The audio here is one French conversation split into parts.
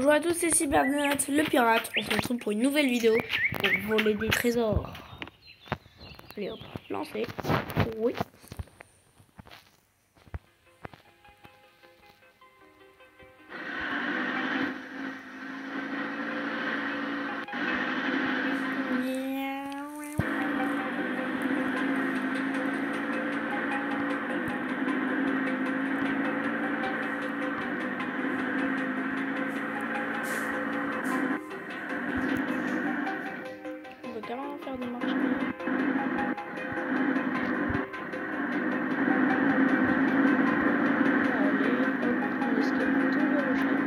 Bonjour à tous, c'est Cybernat, le pirate. On se retrouve pour une nouvelle vidéo pour voler des trésors. Allez hop, lancez. Oui. On va carrément faire des marches. Allez, hop, on esquive tout le rocher.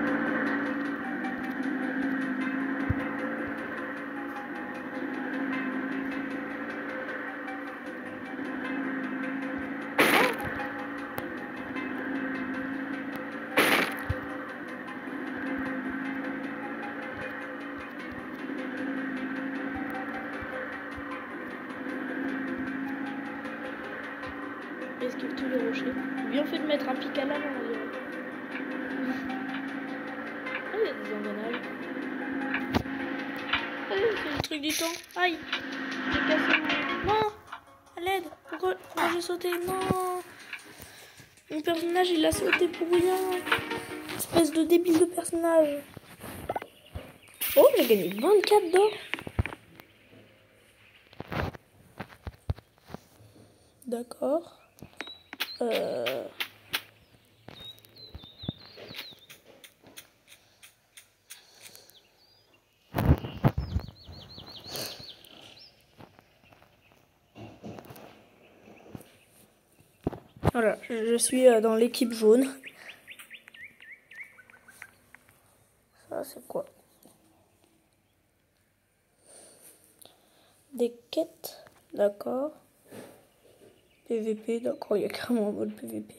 Esquive tous les rochers. Bien fait de mettre un pic à l'avant, on dirait. Ah, il y a des engrenages. Allez, c'est le truc du temps. Aïe, j'ai cassé mon... Non, à l'aide. Pourquoi j'ai sauté? Non. Mon personnage, il a sauté pour rien. Espèce de débile de personnage. Oh, j'ai gagné 24 d'or. D'accord. Voilà, je suis dans l'équipe jaune. Ça, c'est quoi? Des quêtes, d'accord. PVP, d'accord, il y a carrément un mode PVP.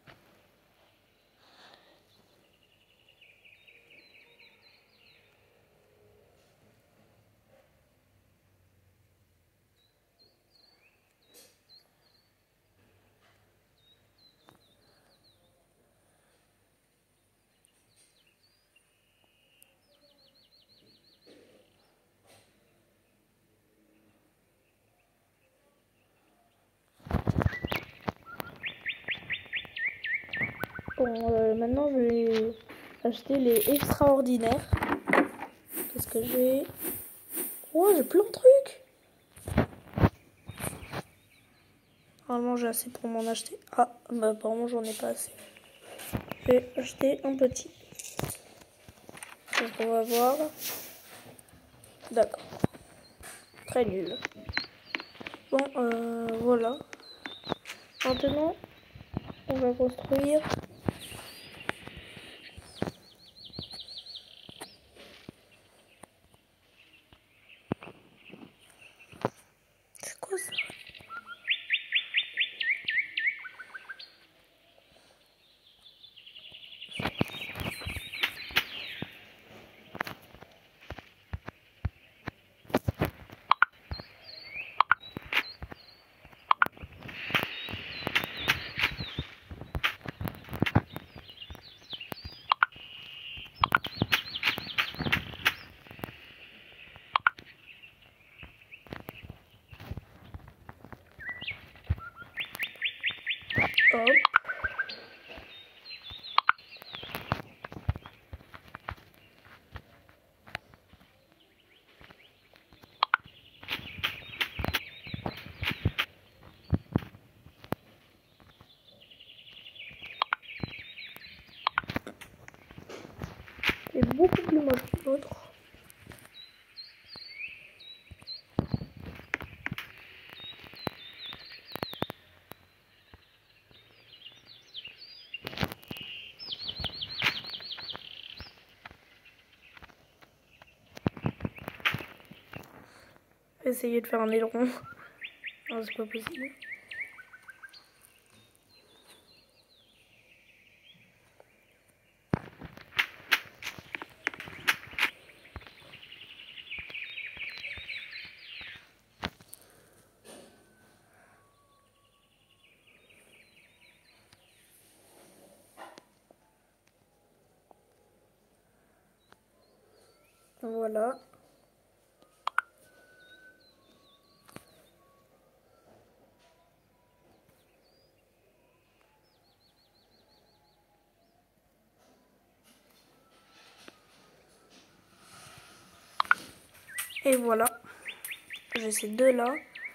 Bon, maintenant je vais acheter les extraordinaires. Qu'est-ce que j'ai? Oh, j'ai plein de trucs. Normalement, j'ai assez pour m'en acheter. Ah, bah apparemment, j'en ai pas assez. Je vais acheter un petit. Donc, on va voir. D'accord. Très nul. Bon, voilà. Maintenant, on va construire. C'est quoi ça? Hop. C'est beaucoup plus moche que l'autre. Essayer de faire un aileron. Non, c'est pas possible. Voilà. Et voilà. J'ai ces deux là.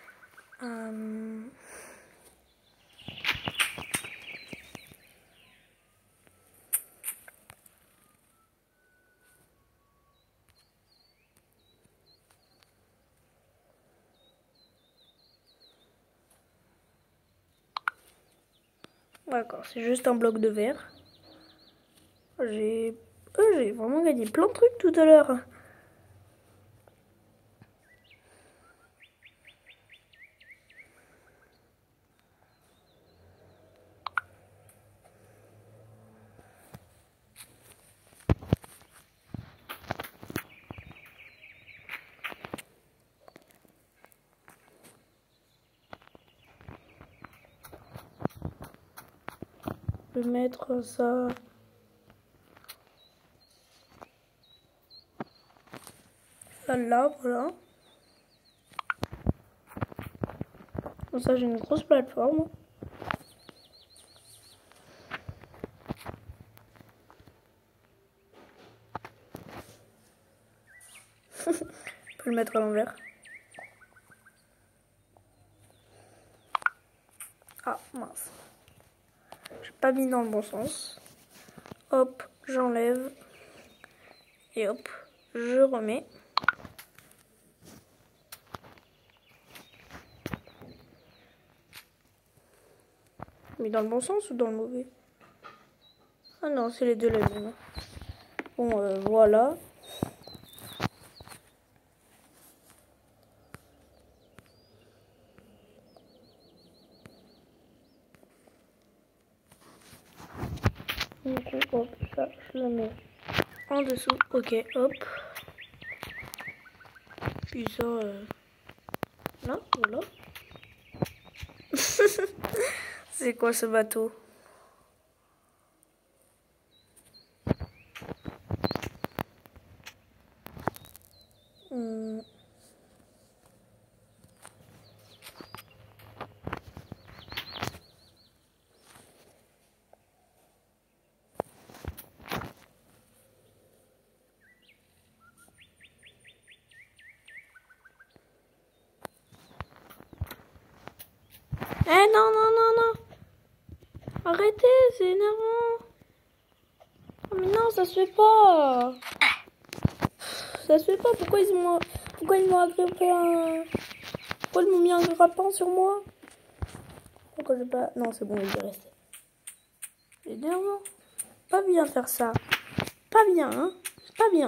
D'accord, c'est juste un bloc de verre. J'ai vraiment gagné plein de trucs tout à l'heure. Je vais mettre ça là, voilà. Comme ça, j'ai une grosse plateforme. Je peux le mettre à l'envers. Ah, mince. J'ai pas mis dans le bon sens. Hop, j'enlève. Et hop, je remets. Mais dans le bon sens ou dans le mauvais? Ah non, c'est les deux la même. Bon, voilà. Du coup, hop, ça, je le mets en dessous. Ok, hop. Puis ça, là, voilà. C'est quoi ce bateau? Eh non, non, non, non. Arrêtez, c'est énervant. Oh, mais non, ça se fait pas. Ça se fait pas. Pourquoi ils m'ont agrippé un... Pourquoi ils m'ont mis un grappin sur moi? Pourquoi j'ai pas... Non, c'est bon, il est resté. C'est énervant. Pas bien faire ça. Pas bien, hein. Pas bien.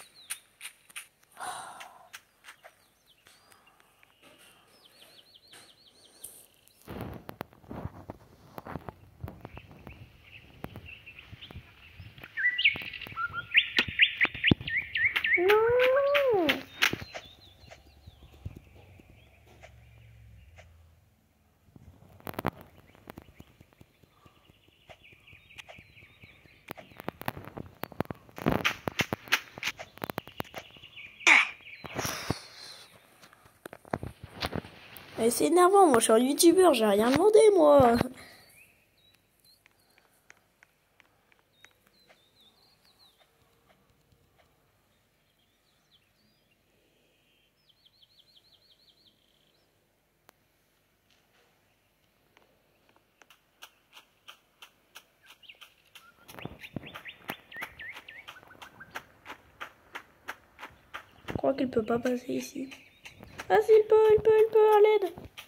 Non. Mais c'est énervant, moi je suis un youtubeur, j'ai rien demandé moi. Je crois qu'il peut pas passer ici. Ah si, il peut, à l'aide.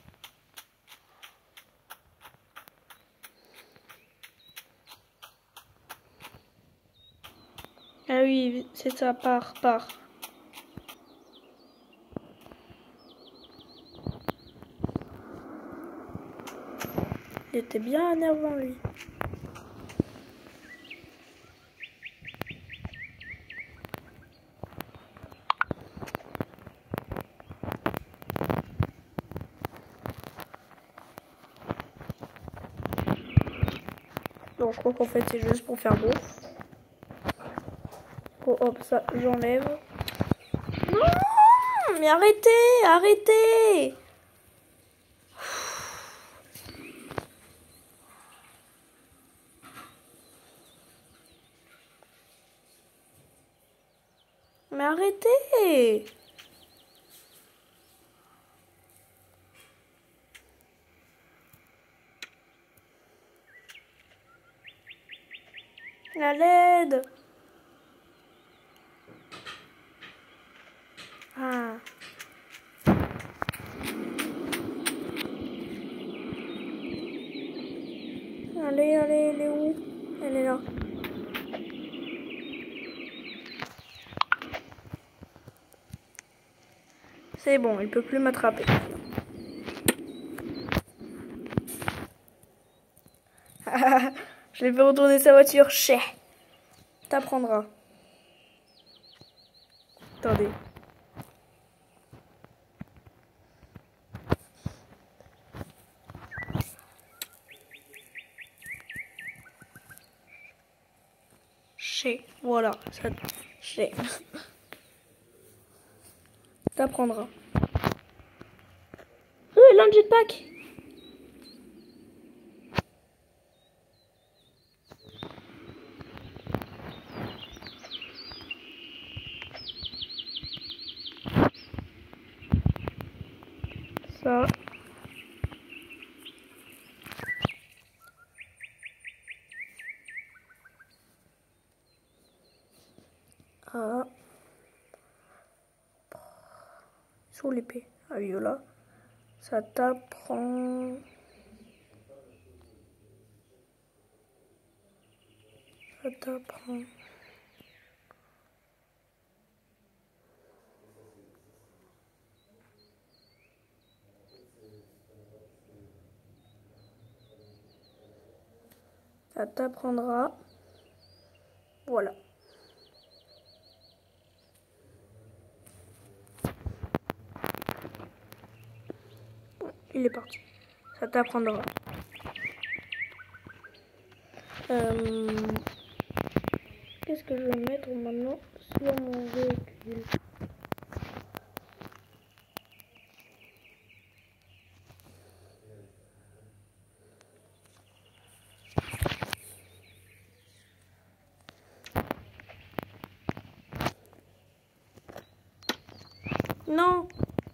Ah oui, c'est ça, part. Il était bien énervant lui. Donc je crois qu'en fait c'est juste pour faire beau. Oh, hop, ça j'enlève. mais arrêtez, arrêtez. Mais arrêtez. À l'aide. Ah. Allez, elle est où? Elle est là. C'est bon, il peut plus m'attraper. Je l'ai fait retourner sa voiture. Chais. T'apprendras. Attendez. Chais. Voilà. Ça... Chais. T'apprendras. Il a un jetpack. Ça. Ah. Sur l'épée. Ah oui, là. Ça t'apprend. Ça t'apprend. Ça t'apprendra. Voilà. Il est parti. Ça t'apprendra. Qu'est-ce que je vais mettre maintenant sur mon véhicule? Non.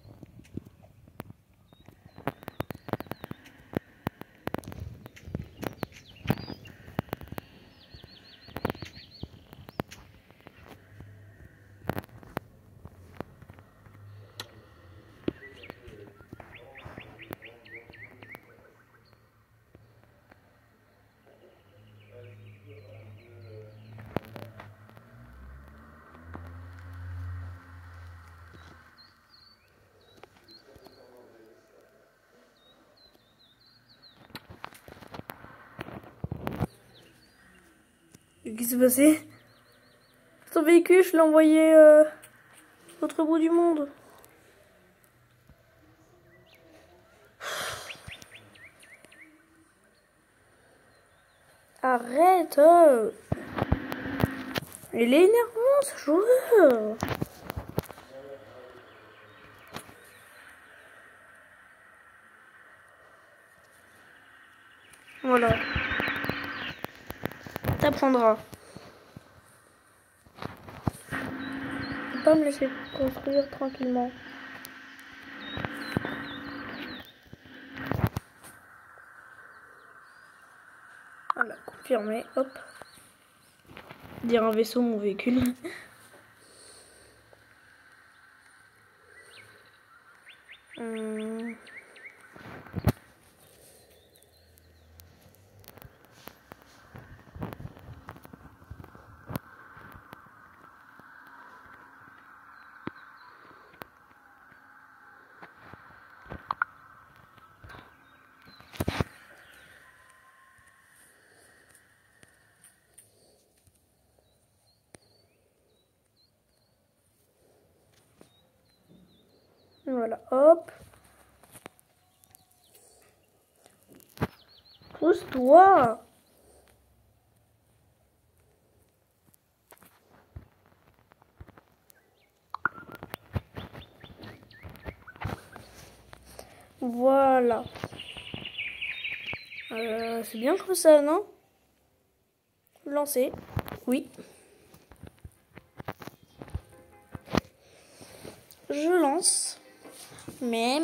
Qu'est-ce qui s'est passé? Son véhicule, je l'ai envoyé à l'autre bout du monde. Arrête. Il est énervant ce joueur. Voilà. T'apprendras. Faut pas me laisser construire tranquillement. Voilà, confirmé. Hop. Dire un vaisseau, mon véhicule. Voilà, hop. Pousse-toi. Voilà. C'est bien comme ça, non? Lancer. Oui. Je lance. Mais.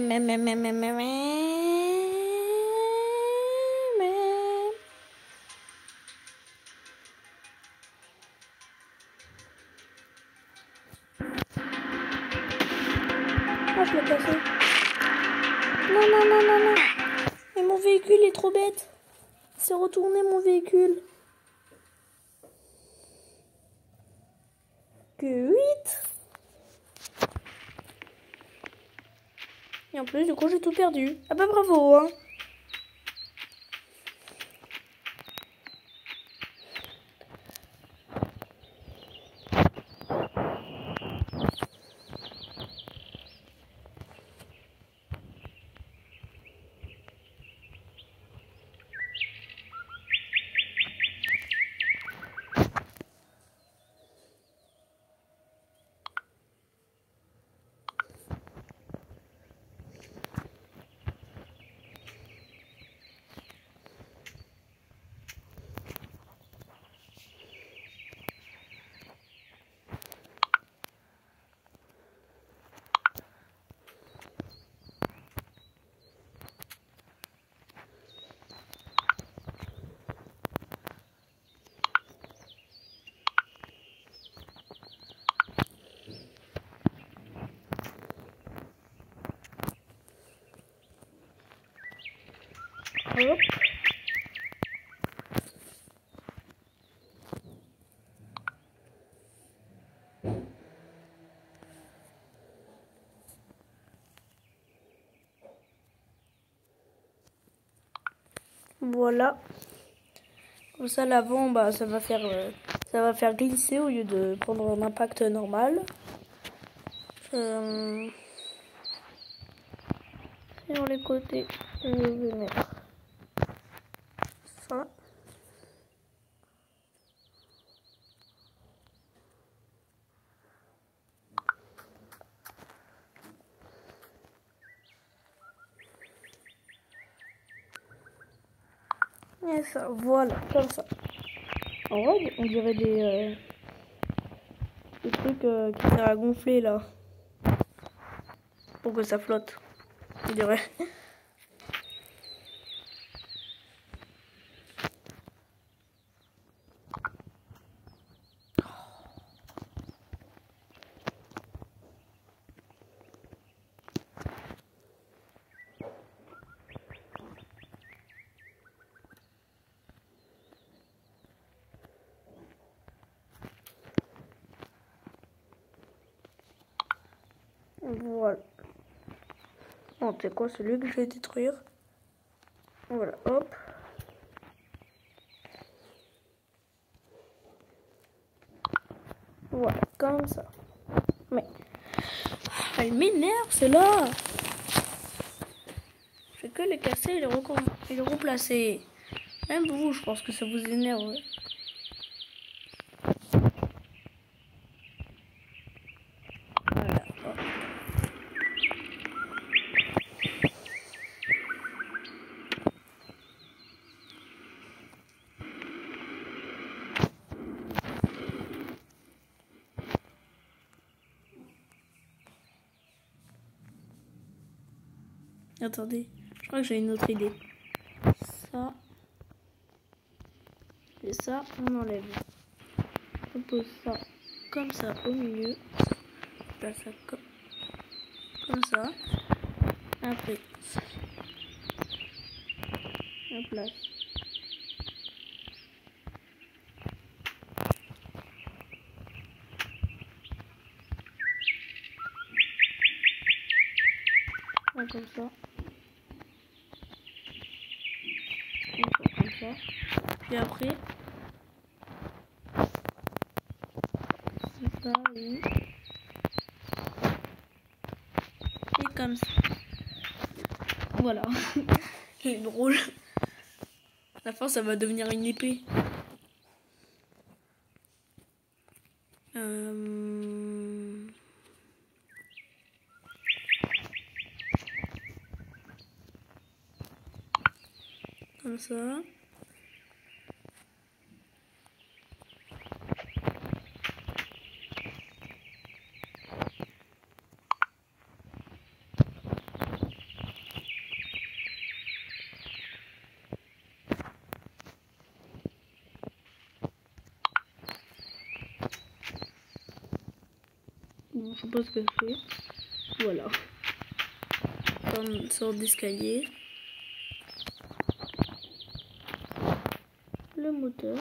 Ah, je l'ai cassé. Non. Mais mon véhicule est trop bête. C'est retourné mon véhicule. Que 8. Et en plus, du coup, j'ai tout perdu. Ah bah bravo, hein. Hop. Voilà. Comme ça, l'avant, bah, ça va faire glisser au lieu de prendre un impact normal. Sur les côtés, je vais mettre ça. Et ça, voilà, comme ça. En vrai, on dirait des trucs qui servent à gonfler là. Pour que ça flotte. On dirait. Voilà. Bon, c'est quoi celui que je vais détruire? Voilà, hop. Voilà, comme ça. Mais elle m'énerve, c'est là. Je fais que les casser et les remplacer. Même vous, je pense que ça vous énerve. Voilà, hop. Attendez, je crois que j'ai une autre idée. Ça. Et ça, on enlève. On pose ça comme ça au milieu. On place ça comme ça. Après, on place. Comme ça. Comme ça. Puis après, c'est ça, oui. Et comme ça. Voilà. C'est drôle. À la fin, ça va devenir une épée. comme ça. Bon, je sais pas ce que c'est. Voilà. Une sorte d'escalier. Le moteur.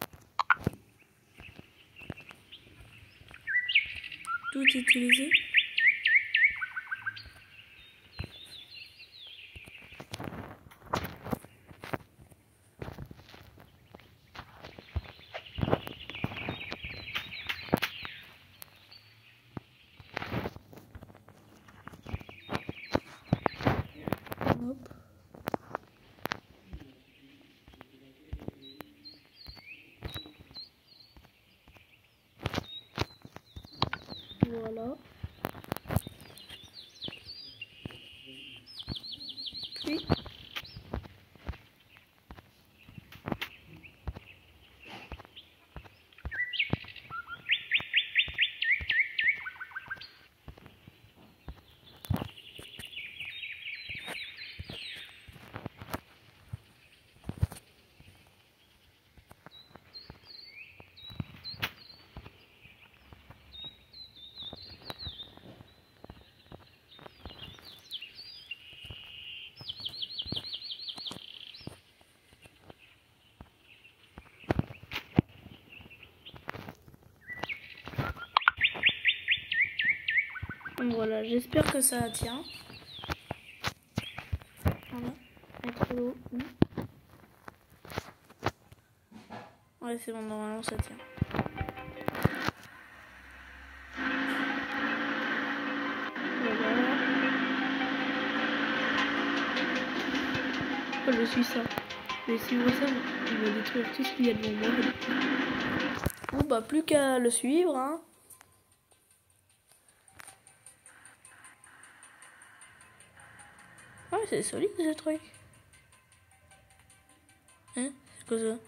Tout utilisé. Hop. Voilà. Puis donc voilà, j'espère que ça tient. Voilà, mettre l'eau. Ouais, c'est bon, normalement ça tient. Voilà. Oh, je suis ça. Je vais suivre ça, il va détruire tout ce qu'il y a devant moi. Bon, bah, plus qu'à le suivre, hein. Ouais, c'est solide ce truc. Hein? C'est quoi ça?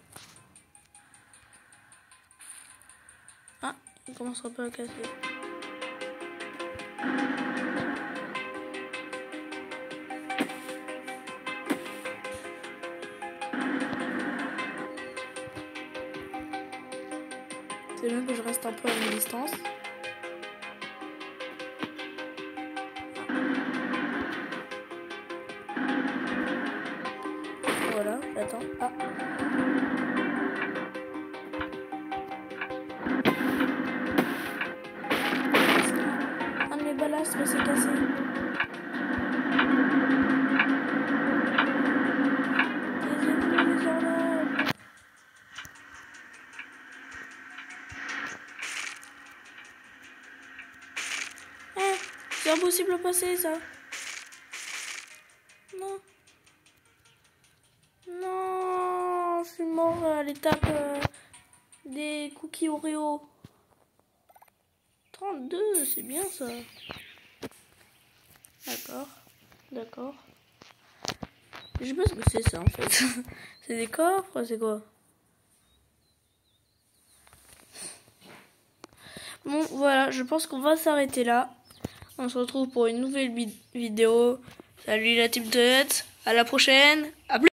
Ah, il commencera pas à casser. C'est bien que je reste un peu à une distance. Voilà, j'attends. Ah. Un de mes balastres s'est cassé. C'est impossible à passer ça. Non. Non, je suis mort à l'étape des cookies Oreo. 32, c'est bien ça. D'accord, d'accord. Je sais pas ce que c'est ça en fait. C'est des coffres, c'est quoi? Bon, voilà, je pense qu'on va s'arrêter là. On se retrouve pour une nouvelle vidéo. Salut la team de net. À la prochaine. À plus.